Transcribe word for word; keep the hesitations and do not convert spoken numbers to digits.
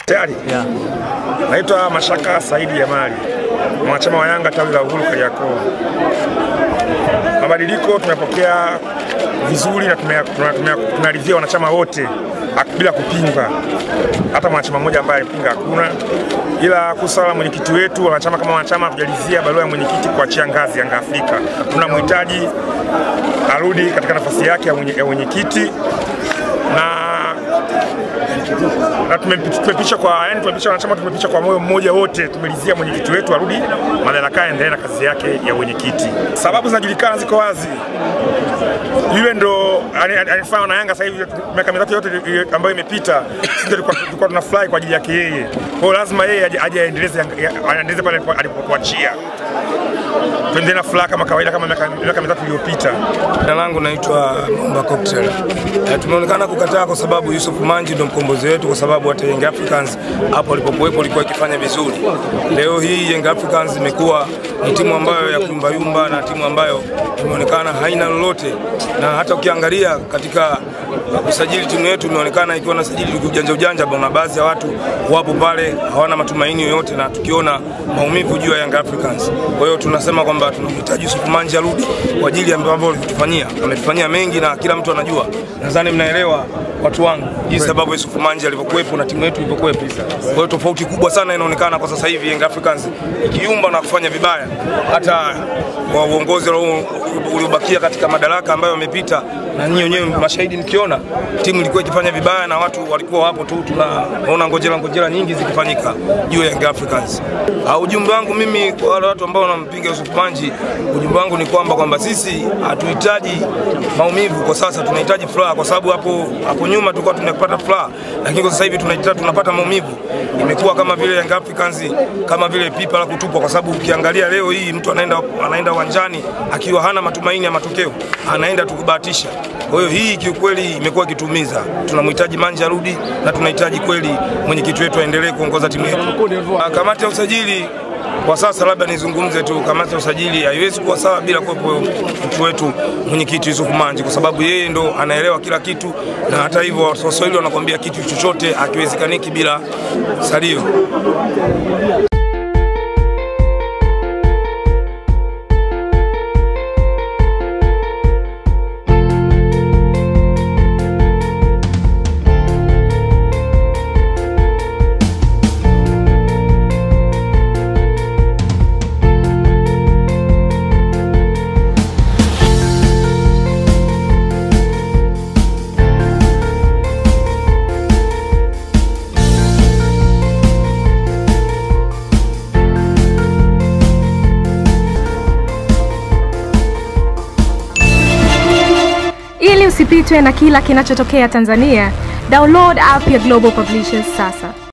Tayari? Yeah. Naitwa Mashaka Saidi Yamali, mwanachama wa Yanga tawi la Uhuru Kariakoo. Mabadiliko tumepokea vizuri na tumeridhia wanachama wote bila kupinga. Hata mwanachama mmoja ambaye alipinga hakuna. Ila kusala mwenyekiti wetu, wanachama kama wanachama tujalizia barua ya mwenyekiti kuachia ngazi Yanga Afrika. Tunamhitaji arudi katika nafasi yake ya mwenyekiti na na tumepitisha kwa yani tumepitisha wanachama tumepitisha kwa moyo mmoja wote, tumelizia mwenyekiti wetu arudi madarakani, endelee na kazi yake ya mwenyekiti. Sababu zinajulikana, ziko wazi. Yule ndo alifanya na Yanga sasa hivi miaka mitatu yote ambayo imepita, sisi tulikuwa tunafly kwa ajili yake yeye. Kwa lazima yeye aje aendeleze aendeleze pale alipokuachia. Tuendelee na fly kama kawaida kama miaka mitatu iliyopita. Jina langu naitwa Momba Cocktail. Tumeonekana kukataa kwa sababu Yusuf Manji ndo mkombozi wetu, kwa sababu hata Young Africans hapo alipokuwepo alikuwa ikifanya vizuri. Leo hii Young Africans imekuwa ni timu ambayo ya kuyumba yumba na timu ambayo imeonekana haina lolote, na hata ukiangalia katika kusajili timu yetu imeonekana ikiwa na sajili ujanja ujanja, na baadhi ya watu wapo pale hawana matumaini yoyote, na tukiona maumivu juu ya Young Africans. Kwa hiyo tunasema kwamba tunamhitaji Yusuf Manji arudi kwa ajili ya mambo aliyotufanyia. Ametufanyia mengi na kila mtu anajua. Nadhani mnaelewa watu wangu jinsi sababu Yusuf Manji alivyokuepo na timu yetu ilivyokuepo. Kwa hiyo tofauti kubwa sana inaonekana kwa sasa hivi Young Africans ikiumba na kufanya vibaya. Hata kwa uongozi uliobakia katika madaraka ambayo wamepita, na nyinyi wenyewe mashahidi, mkiona timu ilikuwa ikifanya vibaya na watu walikuwa hapo tu, tunaona ngojera ngojera nyingi zikifanyika juu ya Young Africans. Au ujumbe wangu mimi kwa wale watu ambao wanampiga Yusuf Manji, ujumbe wangu ni kwamba kwamba sisi hatuhitaji maumivu kwa sasa, tunahitaji furaha, kwa sababu hapo hapo nyuma tulikuwa tunapata furaha, lakini kwa sasa hivi tunahitaji tunapata maumivu. Imekuwa kama vile Young Africans kama vile pipa la kutupwa, kwa sababu ukiangalia leo hii mtu anaenda anaenda uwanjani akiwa hana matumaini ya matokeo, anaenda tukubahatisha. Kwa hiyo hii kiukweli imekuwa kitumiza. Tunamhitaji Manji arudi na tunahitaji kweli mwenyekiti wetu aendelee kuongoza timu yetu. Kamati ya usajili kwa sasa, labda nizungumze tu, kamati ya usajili haiwezi kuwa sawa bila kuwepo mtu wetu mwenyekiti Yusuf Manji, kwa sababu yeye ndo anaelewa kila kitu, na hata hivyo Waswahili wanakuambia kitu chochote hakiwezekaniki bila salio. Ili usipitwe na kila kinachotokea Tanzania, download app ya Global Publishers sasa.